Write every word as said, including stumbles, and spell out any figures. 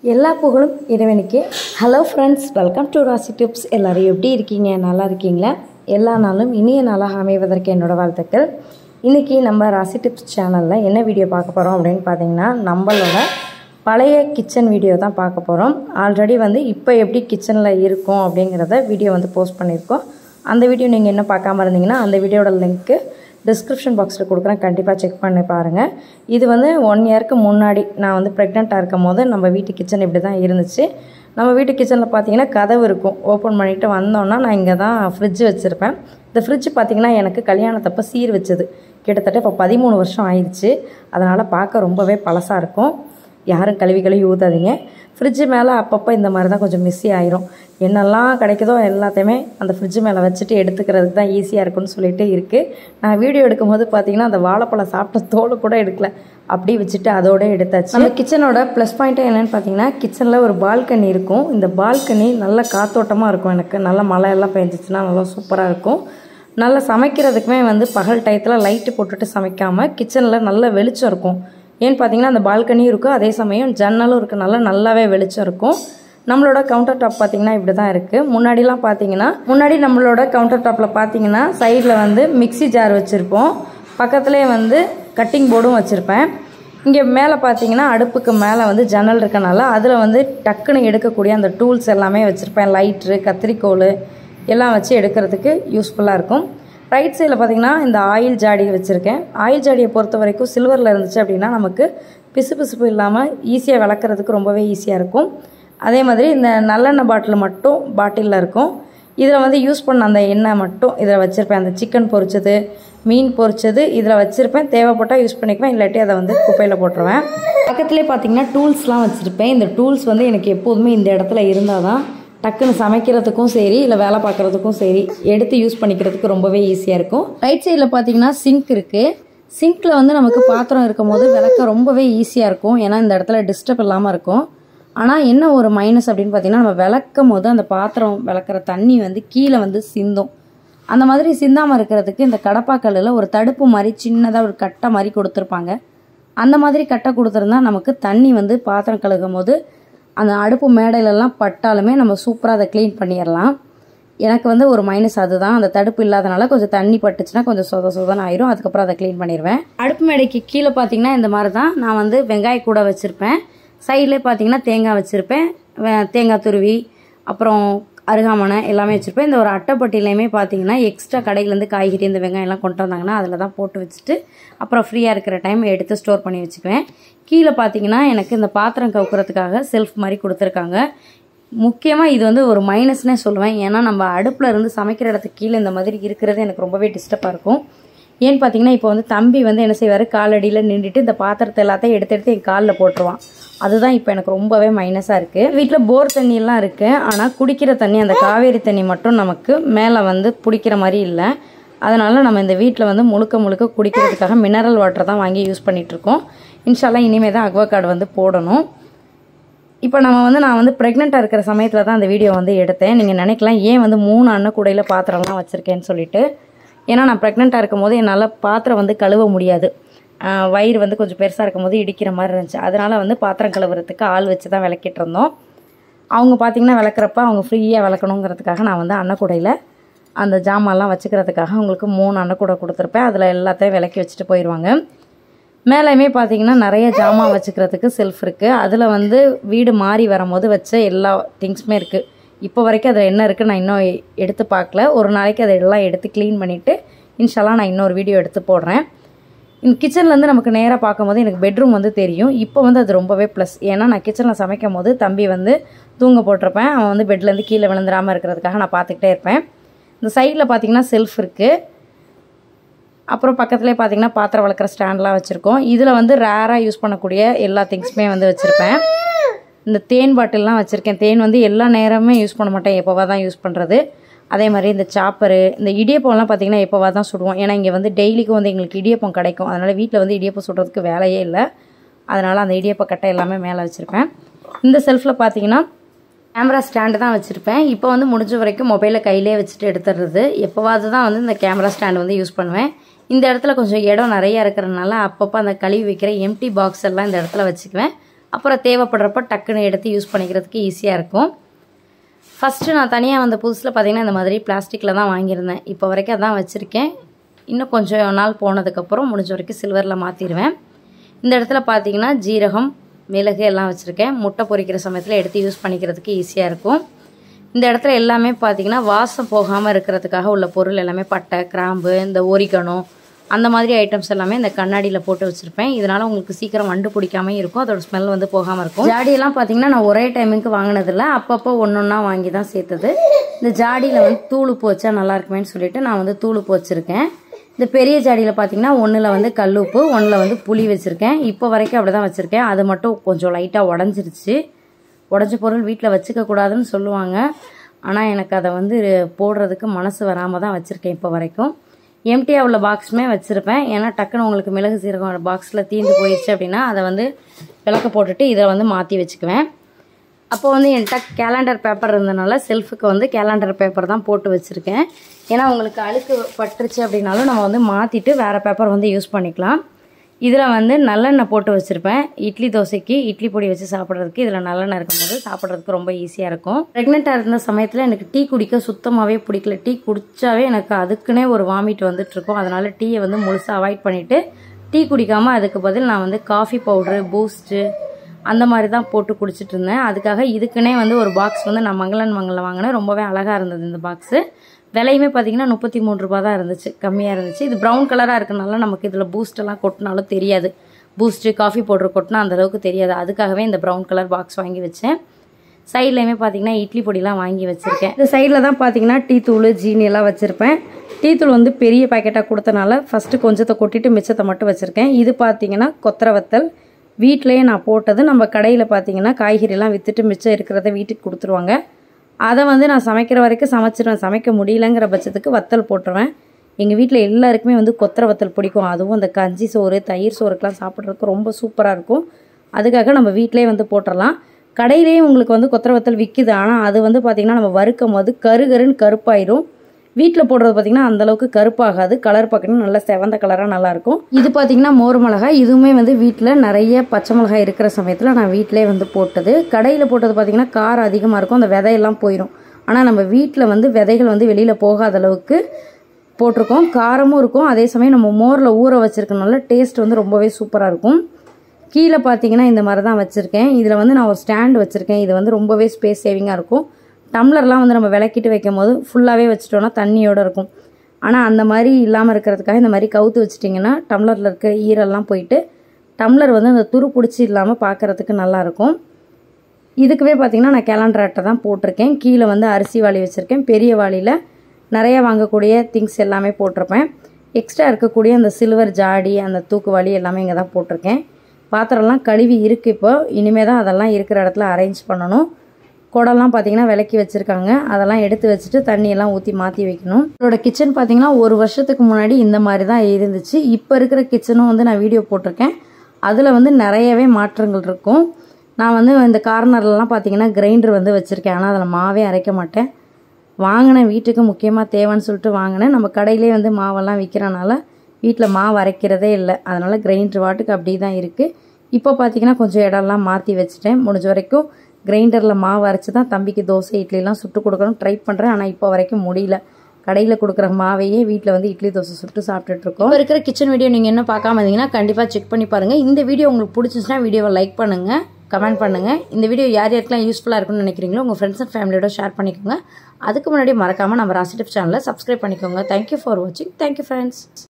எல்லா புகழும் இறைவனுக்கே. Hello friends, welcome to Rasi tips. எல்லோரும் எப்படி இருக்கீங்க? நல்லா இருக்கீங்களா? எல்லா நாளும் இனிய நாளாக அமைவதற்கு என்னோடய வாழ்த்துக்கள். இன்றைக்கி நம்ம ராசி டிப்ஸ் சேனலில் என்ன வீடியோ பார்க்க போகிறோம் அப்படின்னு பார்த்தீங்கன்னா, நம்மளோட பழைய கிச்சன் வீடியோ தான் பார்க்க போகிறோம். ஆல்ரெடி வந்து இப்போ எப்படி கிச்சனில் இருக்கும் அப்படிங்கிறத வீடியோ வந்து போஸ்ட் பண்ணியிருக்கோம். அந்த வீடியோ நீங்கள் இன்னும் பார்க்காம இருந்தீங்கன்னா அந்த வீடியோட லிங்க்கு டிஸ்கிரிப்ஷன் பாக்ஸில் கொடுக்குறேன், கண்டிப்பாக செக் பண்ணி பாருங்கள். இது வந்து ஒன் இயருக்கு முன்னாடி நான் வந்து ப்ரெக்னெண்ட்டாக இருக்கும் போது நம்ம வீட்டு கிச்சன் இப்படி தான் இருந்துச்சு. நம்ம வீட்டு கிச்சனில் பார்த்தீங்கன்னா கதவு இருக்கும். ஓப்பன் பண்ணிவிட்டு வந்தோன்னா நான் இங்கே தான் ஃப்ரிட்ஜ் வச்சுருப்பேன். இந்த ஃப்ரிட்ஜ் பார்த்திங்கன்னா எனக்கு கல்யாணத்தப்போ சீர் வச்சது. கிட்டத்தட்ட இப்போ பதிமூணு வருஷம் ஆயிடுச்சு. அதனால் பார்க்க ரொம்பவே பழசாக இருக்கும். யாரும் கழுவி கழுவி ஊற்றாதீங்க. ஃப்ரிட்ஜு மேலே அப்பப்போ இந்த மாதிரி தான் கொஞ்சம் மிஸ்ஸி ஆயிரும். என்னெல்லாம் கிடைக்குதோ எல்லாத்தையுமே அந்த ஃப்ரிட்ஜு மேலே வச்சுட்டு எடுத்துக்கிறதுக்கு தான் ஈஸியாக இருக்குன்னு சொல்லிட்டு இருக்குது. நான் வீடியோ எடுக்கும்போது பார்த்திங்கன்னா அந்த வாழைப்பழம் சாப்பிட்ட தோலை கூட எடுக்கல, அப்படி வச்சுட்டு அதோடு எடுத்தாச்சு. நம்ம கிச்சனோட ப்ளஸ் பாயிண்ட்டே என்னென்னு பார்த்தீங்கன்னா, கிச்சனில் ஒரு பால்கனி இருக்கும். இந்த பால்கனி நல்ல காத்தோட்டமாக இருக்கும். எனக்கு நல்ல மழை எல்லாம் பெஞ்சிச்சுன்னா நல்லா சூப்பராக இருக்கும். நல்லா சமைக்கிறதுக்குமே வந்து பகல் டயத்தில் லைட்டு போட்டுட்டு சமைக்காமல் கிச்சனில் நல்ல வெளிச்சம் இருக்கும். ஏன்னு பார்த்தீங்கன்னா அந்த பால்கனியும் இருக்கும், அதே சமயம் ஜன்னலும் இருக்கனால நல்லாவே வெளிச்சம் இருக்கும். நம்மளோட கவுண்டர் டாப் பார்த்தீங்கன்னா இப்படி தான் இருக்குது. முன்னாடிலாம் பார்த்தீங்கன்னா முன்னாடி நம்மளோட கவுண்டர் டாப்பில் பார்த்தீங்கன்னா சைடில் வந்து மிக்சி ஜார் வச்சுருப்போம். பக்கத்துலேயே வந்து கட்டிங் போர்டும் வச்சுருப்பேன். இங்கே மேலே பார்த்தீங்கன்னா அடுப்புக்கு மேலே வந்து ஜன்னல் இருக்கனால அதில் வந்து டக்குன்னு எடுக்கக்கூடிய அந்த டூல்ஸ் எல்லாமே வச்சுருப்பேன். லைட்ரு, கத்திரிக்கோல் எல்லாம் வச்சு எடுக்கிறதுக்கு யூஸ்ஃபுல்லாக இருக்கும். ரைட் சைடில் பார்த்திங்கன்னா இந்த ஆயில் ஜாடி வச்சுருக்கேன். ஆயில் ஜாடியை பொறுத்த வரைக்கும் சில்வரில் இருந்துச்சு அப்படின்னா நமக்கு பிசு பிசுப்பு இல்லாமல் ஈஸியாக விளக்குறதுக்கு ரொம்பவே ஈஸியாக இருக்கும். அதே மாதிரி இந்த நல்லெண்ணெய் பாட்டில் மட்டும் பாட்டிலில் இருக்கும். இதில் வந்து யூஸ் பண்ண அந்த எண்ணெய் மட்டும் இதில் வச்சுருப்பேன். அந்த சிக்கன் பொரிச்சது, மீன் பொரிச்சது இதில் வச்சுருப்பேன். தேவைப்பட்டால் யூஸ் பண்ணிக்குவேன், இல்லாட்டி அதை வந்து குப்பையில் போட்டுருவேன். பக்கத்துலேயே பார்த்திங்கன்னா டூல்ஸ்லாம் வச்சுருப்பேன். இந்த டூல்ஸ் வந்து எனக்கு எப்போதுமே இந்த இடத்துல இருந்தால் தான் டக்குன்னு சமைக்கிறதுக்கும் சரி, இல்லை வேலை பார்க்குறதுக்கும் சரி, எடுத்து யூஸ் பண்ணிக்கிறதுக்கு ரொம்பவே ஈஸியாக இருக்கும். ரைட் சைடில் பார்த்தீங்கன்னா சிங்க் இருக்குது. சிங்க்கில் வந்து நமக்கு பாத்திரம் இருக்கும் போது விளக்க ரொம்பவே ஈஸியாக இருக்கும். ஏன்னா இந்த இடத்துல டிஸ்டர்ப் இல்லாமல் இருக்கும். ஆனால் என்ன ஒரு மைனஸ் அப்படின்னு பார்த்தீங்கன்னா, நம்ம விளக்கும் போது அந்த பாத்திரம் விளக்குற தண்ணி வந்து கீழே வந்து சிந்தும். அந்த மாதிரி சிந்தாமல் இருக்கிறதுக்கு இந்த கடப்பாக்கல்லில் ஒரு தடுப்பு மாதிரி சின்னதாக ஒரு கட்டை மாதிரி கொடுத்துருப்பாங்க. அந்த மாதிரி கட்டை கொடுத்துருந்தா நமக்கு தண்ணி வந்து பாத்திரம் கழுகும் போது அந்த அடுப்பு மேடையிலலாம் பட்டாலுமே நம்ம சூப்பராக அதை க்ளீன் பண்ணிடலாம். எனக்கு வந்து ஒரு மைனஸ் அதுதான். அந்த தடுப்பு இல்லாதனால கொஞ்சம் தண்ணி பட்டுச்சுன்னா கொஞ்சம் சொத சொதன்னு ஆயிரும். அதுக்கப்புறம் அதை க்ளீன் பண்ணிடுவேன். அடுப்பு மேடைக்கு கீழே பார்த்தீங்கன்னா இந்த மாதிரி தான் நான் வந்து வெங்காய கூட வச்சுருப்பேன். சைட்லேயே பார்த்தீங்கன்னா தேங்காய் வச்சுருப்பேன். தேங்காய் துருவி அப்புறம் அருகாமனை எல்லாமே வச்சுருப்பேன். இந்த ஒரு அட்டைப்பட்டிலையுமே பார்த்தீங்கன்னா எக்ஸ்ட்ரா கடையிலேருந்து காய்கறி இந்த வெங்காயம்லாம் கொண்டு வந்தாங்கன்னா அதில் தான் போட்டு வச்சுட்டு அப்புறம் ஃப்ரீயாக இருக்கிற டைம் எடுத்து ஸ்டோர் பண்ணி வச்சுக்குவேன். கீழே பார்த்தீங்கன்னா எனக்கு இந்த பாத்திரம் கவுக்கிறதுக்காக செல்ஃப் மாதிரி கொடுத்துருக்காங்க. முக்கியமாக இது வந்து ஒரு மைனஸ்னே சொல்லுவேன். ஏன்னா நம்ம அடுப்பில் இருந்து சமைக்கிற இடத்துக்கு கீழே இந்த மாதிரி இருக்கிறது எனக்கு ரொம்பவே டிஸ்டர்பாக இருக்கும். ஏன்னு பார்த்தீங்கன்னா இப்போ வந்து தம்பி வந்து என்ன செய்வார், காலடியில் நின்றுட்டு இந்த பாத்திரத்தை எல்லாத்தையும் எடுத்து எடுத்து என் காலில் போட்டுருவான். அதுதான் இப்போ எனக்கு ரொம்பவே மைனஸாக இருக்குது. வீட்டில் போர் தண்ணியெல்லாம் இருக்குது, ஆனால் குடிக்கிற தண்ணி அந்த காவேரி தண்ணி மட்டும் நமக்கு மேலே வந்து பிடிக்கிற மாதிரி இல்லை. அதனால் நம்ம இந்த வீட்டில் வந்து முழுக்க முழுக்க குடிக்கிறதுக்காக மினரல் வாட்டர் தான் வாங்கி யூஸ் பண்ணிகிட்ருக்கோம். இன்ஷால்லா இனிமேல் தான் அக்வா கார்டு வந்து போடணும். இப்போ நம்ம வந்து நான் வந்து ப்ரெக்னெண்ட்டாக இருக்கிற சமயத்தில் தான் அந்த வீடியோ வந்து எடுத்தேன். நீங்கள் நினைக்கலாம் ஏன் வந்து மூணு அண்ணன் கூடையில் பாத்திரம்லாம் வச்சுருக்கேன்னு சொல்லிட்டு. ஏன்னா நான் ப்ரெக்னெண்ட்டாக இருக்கும் போது என்னால் பாத்திரம் வந்து கழுவ முடியாது. வயிறு வந்து கொஞ்சம் பெருசாக இருக்கும் போது இடிக்கிற மாதிரி இருந்துச்சு. அதனால் வந்து பாத்திரம் கழுவுறதுக்கு ஆள் வச்சு தான் விளக்கிட்டு இருந்தோம். அவங்க பார்த்திங்கன்னா விளக்குறப்ப அவங்க ஃப்ரீயாக விளக்கணுங்கிறதுக்காக நான் வந்து அன்னக்கூடையில் அந்த ஜாமான்லாம் வச்சுக்கிறதுக்காக அவங்களுக்கு மூணு அன்னக்கூடை கொடுத்துருப்பேன். அதில் எல்லாத்தையும் விளக்கி வச்சுட்டு போயிடுவாங்க. மேலேயுமே பார்த்திங்கன்னா நிறைய ஜாமான் வச்சுக்கிறதுக்கு செல்ஃப் இருக்குது. அதில் வந்து வீடு மாறி வரும்போது வச்ச எல்லா திங்ஸுமே இருக்குது. இப்போ வரைக்கும் அதில் என்ன இருக்குது நான் இன்னும் எடுத்து பார்க்கல. ஒரு நாளைக்கு அதை எல்லாம் எடுத்து க்ளீன் பண்ணிவிட்டு இன்ஷால்லா நான் இன்னொரு வீடியோ எடுத்து போடுறேன். இந்த கிச்சன்லேருந்து நமக்கு நேராக பார்க்கும்போது எனக்கு பெட்ரூம் வந்து தெரியும். இப்போ வந்து அது ரொம்பவே ப்ளஸ். ஏன்னா நான் கிச்சனில் சமைக்கும் போது தம்பி வந்து தூங்க போட்டிருப்பேன். அவன் வந்து பெட்லேருந்து கீழே விழுந்துடாமல் இருக்கிறதுக்காக நான் பார்த்துக்கிட்டே இருப்பேன். இந்த சைடில் பார்த்திங்கன்னா செல்ஃப் இருக்குது. அப்புறம் பக்கத்துலேயே பார்த்திங்கன்னா பாத்திரம் வளர்க்குற ஸ்டாண்ட்லாம் வச்சுருக்கோம். இதில் வந்து ரேராக யூஸ் பண்ணக்கூடிய எல்லா திங்ஸுமே வந்து வச்சுருப்பேன். இந்த தேன் பாட்டில்லாம் வச்சுருக்கேன். தேன் வந்து எல்லா நேரமே யூஸ் பண்ண மாட்டேன், எப்போவா தான் யூஸ் பண்ணுறது. அதே மாதிரி இந்த சாப்பரு, இந்த இடியப்பம்லாம் பார்த்திங்கன்னா எப்போவா தான் சுடுவோம். ஏன்னா இங்கே வந்து டெய்லிக்கும் வந்து எங்களுக்கு இடியப்பம் கிடைக்கும். அதனால் வீட்டில் வந்து இடியப்பம் சுடுறதுக்கு வேலையே இல்லை. அதனால் அந்த இடியப்ப கட்டை எல்லாமே மேலே வச்சுருப்பேன். இந்த செல்ஃபில் பார்த்திங்கன்னா கேமரா ஸ்டாண்டு தான் வச்சுருப்பேன். இப்போ வந்து முடிஞ்ச வரைக்கும் மொபைலை கையிலே வச்சுட்டு எடுத்துடுறது. எப்போவாது தான் வந்து இந்த கேமரா ஸ்டாண்டு வந்து யூஸ் பண்ணுவேன். இந்த இடத்துல கொஞ்சம் இடம் நிறையா இருக்கிறதுனால அப்பப்போ அந்த கழுவி வைக்கிற எம்டி பாக்ஸ் எல்லாம் இந்த இடத்துல வச்சுக்குவேன். அப்புறம் தேவைப்படுறப்ப டக்குன்னு எடுத்து யூஸ் பண்ணிக்கிறதுக்கு ஈஸியாக இருக்கும். ஃபஸ்ட்டு நான் தனியாக வந்த புதுசில் பார்த்திங்கன்னா இந்த மாதிரி பிளாஸ்டிக்கில் தான் வாங்கியிருந்தேன். இப்போ வரைக்கும் அதான் வச்சுருக்கேன். இன்னும் கொஞ்சம் நாள் போனதுக்கப்புறம் முடிஞ்ச வரைக்கும் சில்வரில் மாற்றிடுவேன். இந்த இடத்துல பார்த்திங்கன்னா ஜீரகம், மிளகு எல்லாம் வச்சுருக்கேன். முட்டை பொரிக்கிற சமயத்தில் எடுத்து யூஸ் பண்ணிக்கிறதுக்கு ஈஸியாக இருக்கும். இந்த இடத்துல எல்லாமே பார்த்திங்கன்னா வாசம் போகாமல் இருக்கிறதுக்காக உள்ள பொருள் எல்லாமே பட்டை, கிராம்பு, இந்த ஒரிகனோ அந்த மாதிரி ஐட்டம்ஸ் எல்லாமே இந்த கண்ணாடியில் போட்டு வச்சுருப்பேன். இதனால் உங்களுக்கு சீக்கிரம் வண்டு பிடிக்காம இருக்கும். அதோட ஸ்மெல் வந்து போகாமல் இருக்கும். ஜாடியெல்லாம் பார்த்திங்கன்னா நான் ஒரே டைமுக்கு வாங்கினதில்ல, அப்பப்போ ஒன்று ஒன்றா வாங்கி தான் சேர்த்தது. இந்த ஜாடியில் வந்து தூள் போச்சா நல்லா இருக்குமேன்னு சொல்லிட்டு நான் வந்து தூள் போச்சிருக்கேன். இந்த பெரிய ஜாடியில் பார்த்திங்கன்னா ஒன்றில் வந்து கல் உப்பு, ஒன்றில் வந்து புளி வச்சுருக்கேன். இப்போ வரைக்கும் அப்படி தான் வச்சுருக்கேன். அது மட்டும் கொஞ்சம் லைட்டாக உடஞ்சிருச்சு. உடஞ்ச பொருள் வீட்டில் வச்சுக்க கூடாதுன்னு சொல்லுவாங்க. ஆனால் எனக்கு அதை வந்து போடுறதுக்கு மனசு வராமல் தான் வச்சுருக்கேன் இப்போ வரைக்கும். எம்டியாக உள்ள பாக்ஸுமே வச்சுருப்பேன். ஏன்னா டக்குன்னு உங்களுக்கு மிளகு சீரகம் பாக்ஸில் தீர்ந்து போயிடுச்சு அப்படின்னா அதை வந்து விளக்க போட்டுட்டு இதை வந்து மாற்றி வச்சுக்குவேன். அப்போ வந்து என்கிட்ட கேலண்டர் பேப்பர் இருந்தனால செல்ஃபுக்கு வந்து கேலண்டர் பேப்பர் தான் போட்டு வச்சுருக்கேன். ஏன்னா உங்களுக்கு அழுக்கு பட்டுருச்சு அப்படின்னாலும் நம்ம வந்து மாற்றிட்டு வேறு பேப்பர் வந்து யூஸ் பண்ணிக்கலாம். இதில் வந்து நல்லெண்ணெய் போட்டு வச்சுருப்பேன். இட்லி தோசைக்கு இட்லி பொடி வச்சு சாப்பிட்றதுக்கு இதில் நல்லெண்ணெய் இருக்கும்போது சாப்பிட்றதுக்கு ரொம்ப ஈஸியாக இருக்கும். ப்ரெக்னெண்ட்டாக இருந்த சமயத்தில் எனக்கு டீ குடிக்க சுத்தமாகவே பிடிக்கல. டீ குடித்தாவே எனக்கு அதுக்குன்னே ஒரு வாமிட் வந்துட்டுருக்கும். அதனால் டீயை வந்து முழுசாக அவாய்ட் பண்ணிவிட்டு டீ குடிக்காமல் அதுக்கு பதில் நான் வந்து காஃபி பவுட்ரு, பூஸ்ட்டு அந்த மாதிரி தான் போட்டு குடிச்சிட்டு இருந்தேன். அதுக்காக இதுக்குன்னே வந்து ஒரு பாக்ஸ் வந்து நான் மங்களன் மங்களில் வாங்கினேன். ரொம்பவே அழகாக இருந்தது இந்த பாக்ஸு. விலையுமே பார்த்தீங்கன்னா முப்பத்தி மூணு ரூபா தான் இருந்துச்சு, கம்மியாக இருந்துச்சு. இது ப்ரௌன் கலராக இருக்கனால நமக்கு இதில் பூஸ்டெல்லாம் கொட்டினாலும் தெரியாது. பூஸ்ட்டு, காஃபி பவுட்ரு கொட்டினா அந்தளவுக்கு தெரியாது. அதுக்காகவே இந்த ப்ரௌன் கலர் பாக்ஸ் வாங்கி வச்சேன். சைட்லேயுமே பார்த்தீங்கன்னா இட்லி பொடிலாம் வாங்கி வச்சுருக்கேன். இந்த சைடில் தான் பார்த்தீங்கன்னா டீ தூள், ஜீனி எல்லாம் வச்சுருப்பேன். டீ தூள் வந்து பெரிய பேக்கெட்டாக கொடுத்தனால ஃபஸ்ட்டு கொஞ்சத்தை கொட்டிட்டு மிச்சத்தை மட்டும் வச்சுருக்கேன். இது பார்த்தீங்கன்னா கொத்தரை வத்தல் வீட்டிலேயே நான் போட்டது. நம்ம கடையில் பார்த்தீங்கன்னா காய்கறிலாம் விற்றுட்டு மிச்சம் இருக்கிறத வீட்டுக்கு கொடுத்துருவாங்க. அதை வந்து நான் சமைக்கிற வரைக்கும் சமைச்சிடுவேன். சமைக்க முடியலங்கிற பட்சத்துக்கு வத்தல் போட்டுருவேன். எங்கள் வீட்டில் எல்லாருக்குமே வந்து கொத்தரை வத்தல் பிடிக்கும். அதுவும் அந்த கஞ்சி சோறு, தயிர் சோறுக்கெலாம் சாப்பிட்றதுக்கு ரொம்ப சூப்பராக இருக்கும். அதுக்காக நம்ம வீட்டிலே வந்து போட்டுடலாம். கடையிலேயே உங்களுக்கு வந்து கொத்தரை வத்தல் விற்கிது. ஆனால் அது வந்து பார்த்திங்கன்னா நம்ம வறுக்கும் போது கரு கருன்னு கருப்பாயிரும். வீட்டில் போடுறது பார்த்திங்கன்னா அந்தளவுக்கு கருப்பாகாது. கலர் பார்க்கணும் நல்லா செவந்த கலராக நல்லாயிருக்கும். இது பார்த்திங்கன்னா மோர் மிளகாய். இதுவுமே வந்து வீட்டில் நிறைய பச்சை மிளகாய் இருக்கிற சமயத்தில் நான் வீட்டிலே வந்து போட்டது. கடையில் போட்டது பார்த்திங்கன்னா காரம் அதிகமாக இருக்கும், அந்த விதையெல்லாம் போயிடும். ஆனால் நம்ம வீட்டில் வந்து விதைகள் வந்து வெளியில் போகாத அளவுக்கு போட்டிருக்கோம். காரமும் இருக்கும், அதே சமயம் நம்ம மோரில் ஊற வச்சுருக்கனால டேஸ்ட் வந்து ரொம்பவே சூப்பராக இருக்கும். கீழே பார்த்திங்கன்னா இந்த மாதிரி தான் வச்சுருக்கேன். இதில் வந்து நான் ஒரு ஸ்டாண்டு வச்சுருக்கேன். இது வந்து ரொம்பவே ஸ்பேஸ் சேவிங்காக இருக்கும். டம்ளர்லாம் வந்து நம்ம விளக்கிட்டு வைக்கும் போது ஃபுல்லாகவே வச்சுட்டோன்னா தண்ணியோடு இருக்கும். ஆனால் அந்த மாதிரி இல்லாமல் இருக்கிறதுக்காக இந்த மாதிரி கவுத்து வச்சிட்டிங்கன்னா டம்ளரில் இருக்க ஈரெல்லாம் போயிட்டு டம்ளர் வந்து அந்த துரு பிடிச்சி இல்லாமல் பார்க்குறதுக்கு நல்லாயிருக்கும். இதுக்குவே பார்த்திங்கன்னா நான் கேலண்டர் அட்டை தான் போட்டிருக்கேன். கீழே வந்து அரிசி வாளி வச்சுருக்கேன். பெரிய வாளியில் நிறைய வாங்கக்கூடிய திங்ஸ் எல்லாமே போட்டிருப்பேன். எக்ஸ்ட்ரா இருக்கக்கூடிய அந்த சில்வர் ஜாடி, அந்த தூக்கு வாளி எல்லாமே இங்கே தான் போட்டிருக்கேன். பாத்திரம்லாம் கழுவி இருக்குது. இப்போ இனிமேல் தான் அதெல்லாம் இருக்கிற இடத்துல அரேஞ்ச் பண்ணணும். குடம்லாம் பார்த்திங்கன்னா விளக்கி வச்சுருக்காங்க. அதெல்லாம் எடுத்து வச்சுட்டு தண்ணியெல்லாம் ஊற்றி மாற்றி வைக்கணும். என்னோட கிச்சன் பார்த்திங்கன்னா ஒரு வருஷத்துக்கு முன்னாடி இந்த மாதிரி தான் இருந்துச்சு. இப்போ இருக்கிற கிச்சனும் வந்து நான் வீடியோ போட்டிருக்கேன். அதில் வந்து நிறையவே மாற்றங்கள் இருக்கும். நான் வந்து இந்த கார்னர்லாம் பார்த்திங்கன்னா கிரைண்டர் வந்து வச்சுருக்கேன். ஆனால் அதில் மாவே அரைக்க மாட்டேன். வாங்கினேன், வீட்டுக்கு முக்கியமாக தேவைன்னு சொல்லிட்டு வாங்கினேன். நம்ம கடையிலே வந்து மாவெல்லாம் விற்கிறனால வீட்டில் மாவு அரைக்கிறதே இல்லை. அதனால் கிரைண்டர் வாட்டுக்கு அப்படி தான் இருக்குது. இப்போ பார்த்திங்கன்னா கொஞ்சம் இடம்லாம் மாற்றி வச்சுட்டேன். முடிஞ்ச வரைக்கும் கிரைண்டரில் மாவு அரைச்சி தான் தம்பிக்கு தோசை, இட்லிலாம் சுட்டு கொடுக்கணும் ட்ரை பண்ணுறேன். ஆனால் இப்போ வரைக்கும் முடியல. கடையில் கொடுக்குற மாவையே வீட்டில் வந்து இட்லி தோசை சுட்டு சாப்பிட்டுட்ருக்கோம். இப்போ இருக்கிற கிச்சன் வீடியோ நீங்கள் என்ன பார்க்காம இருந்தீங்கன்னா கண்டிப்பாக செக் பண்ணி பாருங்கள். இந்த வீடியோ உங்களுக்கு பிடிச்சிச்சுன்னா வீடியோவை லைக் பண்ணுங்கள், கமெண்ட் பண்ணுங்கள். இந்த வீடியோ யார் யாருக்கெல்லாம் யூஸ்ஃபுல்லாக இருக்குன்னு நினைக்கிறீங்களோ உங்கள் ஃப்ரெண்ட்ஸ் அண்ட் ஃபேமிலியோட ஷேர் பண்ணிக்கோங்க. அதுக்கு முன்னாடி மறக்காமல் நம்ம ராசி டிப்ஸ் சேனலை சப்ஸ்கிரைப் பண்ணிக்கோங்க. தேங்க்யூ ஃபார் வாட்சிங். Thank you friends.